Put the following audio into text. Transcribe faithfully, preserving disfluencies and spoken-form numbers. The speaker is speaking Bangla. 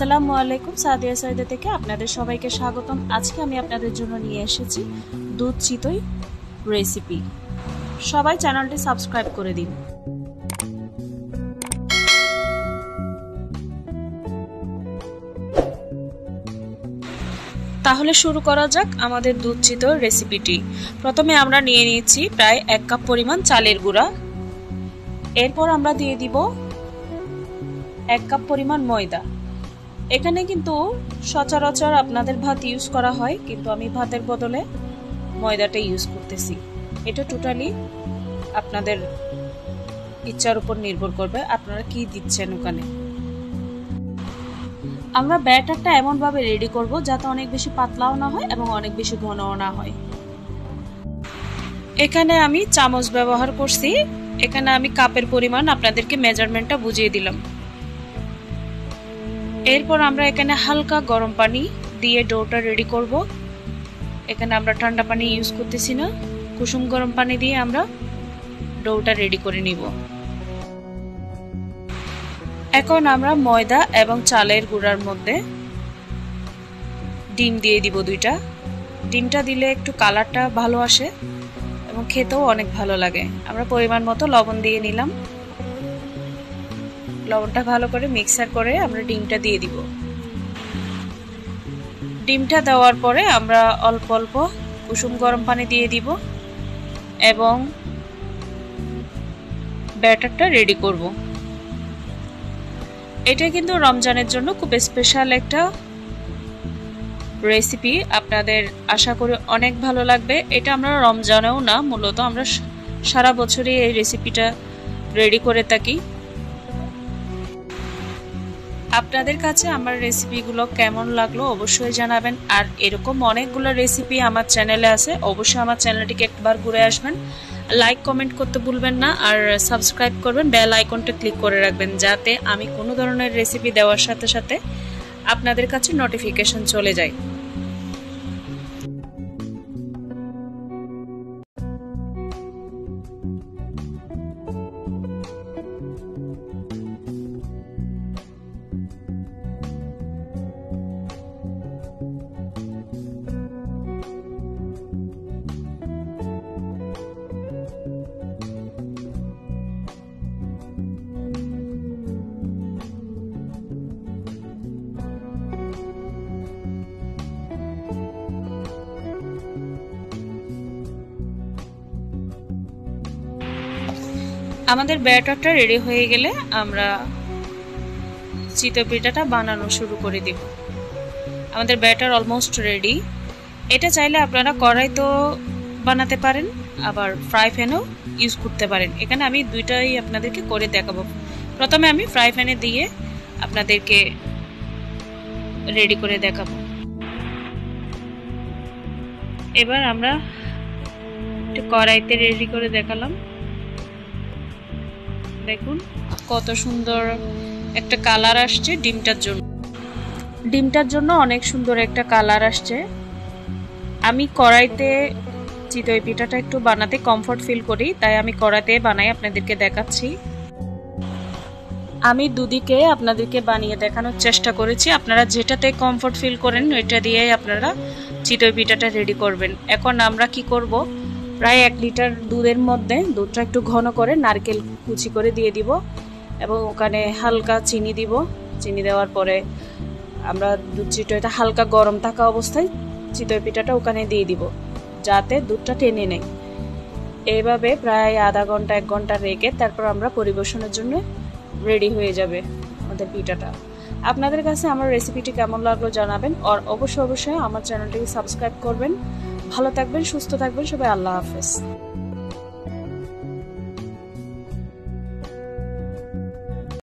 আসসালামু আলাইকুম, সাদিয়া সৈয়দা থেকে আপনাদের সবাইকে স্বাগতম। আজকে আমি আপনাদের জন্য নিয়ে এসেছি দুধ চিতই রেসিপি। সবাই চ্যানেলটি সাবস্ক্রাইব করে দিন। তাহলে শুরু করা যাক আমাদের দুধ চিতই রেসিপিটি। প্রথমে আমরা নিয়ে নিয়েছি প্রায় এক কাপ পরিমাণ চালের গুঁড়া। এরপর আমরা দিয়ে দিব এক কাপ পরিমাণ ময়দা। এখানে কিন্তু সচরাচর আপনাদের ভাত ইউজ করা হয়, কিন্তু আমি ভাতের বদলে ময়দাটা ইউজ করতেছি। এটা টোটালি আপনাদের ইচ্ছার উপর নির্ভর করবে আপনারা কি দিচ্ছেন ওখানে। আমরা ব্যাটারটা এমন ভাবে রেডি করব যাতে অনেক বেশি পাতলাও না হয় এবং অনেক বেশি ঘনও না হয়। এখানে আমি চামচ ব্যবহার করছি। এখানে আমি কাপের পরিমাণ আপনাদেরকে মেজারমেন্টটা বুঝিয়ে দিলাম। এরপর আমরা এখানে হালকা গরম পানি দিয়ে ডোটা রেডি করব। এখানে আমরা ঠান্ডা পানি ইউজ করতেছি না, কুসুম গরম পানি দিয়ে আমরা ডোটা রেডি করে নিব। এখন আমরা ময়দা এবং চালের গুঁড়ার মধ্যে ডিম দিয়ে দিব দুইটা। ডিমটা দিলে একটু কালারটা ভালো আসে এবং খেতেও অনেক ভালো লাগে। আমরা পরিমাণ মতো লবণ দিয়ে নিলাম। লবণটা ভালো করে মিক্সার করে আমরা ডিমটা দিয়ে দিব। ডিমটা দেওয়ার পরে আমরা অল্প অল্প কুসুম গরম পানি দিয়ে দিব এবং ব্যাটারটা রেডি করব। এটা কিন্তু রমজানের জন্য খুব স্পেশাল একটা রেসিপি। আপনাদের আশা করি অনেক ভালো লাগবে। এটা আমরা রমজানেও না, মূলত আমরা সারা বছরই এই রেসিপিটা রেডি করে থাকি। আপনাদের কাছে আমার রেসিপিগুলো কেমন লাগলো অবশ্যই জানাবেন। আর এরকম অনেকগুলো রেসিপি আমার চ্যানেলে আছে, অবশ্যই আমার চ্যানেলটিকে একবার ঘুরে আসবেন। লাইক কমেন্ট করতে ভুলবেন না, আর সাবস্ক্রাইব করবেন, বেল আইকনটা ক্লিক করে রাখবেন যাতে আমি কোনো ধরনের রেসিপি দেওয়ার সাথে সাথে আপনাদের কাছে নোটিফিকেশন চলে যায়। আমাদের ব্যাটারটা রেডি হয়ে গেলে আমরা চিতই পিঠাটা বানানো শুরু করে দেব। আমাদের ব্যাটার অলমোস্ট রেডি। এটা চাইলে আপনারা কড়াইতেও বানাতে পারেন, আবার ফ্রাই প্যানও ইউজ করতে পারেন। এখানে আমি দুইটাই আপনাদেরকে করে দেখাবো। প্রথমে আমি ফ্রাই প্যানে দিয়ে আপনাদেরকে রেডি করে দেখাবো। এবার আমরা একটু কড়াইতে রেডি করে দেখালাম। দেখুন কত সুন্দর একটা কালার আসছে ডিমটার জন্য। ডিমটার জন্য অনেক সুন্দর একটা কালার আসছে। আমি কড়াইতে চিতই পিঠাটা একটু বানাতে কমফর্ট ফিল করি, তাই আমি কড়াইতে বানাই আপনাদেরকে দেখাচ্ছি। আমি দুদিকে আপনাদেরকে বানিয়ে দেখানোর চেষ্টা করেছি। আপনারা যেটাতে কমফর্ট ফিল করেন ওইটা দিয়ে আপনারা চিতই পিঠাটা রেডি করবেন। এখন আমরা কি করব, প্রায় এক লিটার দুধের মধ্যে দুধটা একটু ঘন করে নারকেল কুচি করে দিয়ে দিব এবং ওখানে হালকা চিনি দিব। চিনি দেওয়ার পরে আমরা দুধ চিতইটা হালকা গরম থাকা অবস্থায় চিতই পিঠাটা ওখানে দিয়ে দিব যাতে দুধটা টেনে নেয়। এইভাবে প্রায় আধা ঘন্টা এক ঘন্টা রেখে তারপর আমরা পরিবেশনের জন্য রেডি হয়ে যাবে আমাদের পিঠাটা। আপনাদের কাছে আমার রেসিপিটি কেমন লাগলো জানাবেন, আর অবশ্যই অবশ্যই আমার চ্যানেলটিকে সাবস্ক্রাইব করবেন। ভালো থাকবেন, সুস্থ থাকবেন সবাই। আল্লাহ হাফেজ।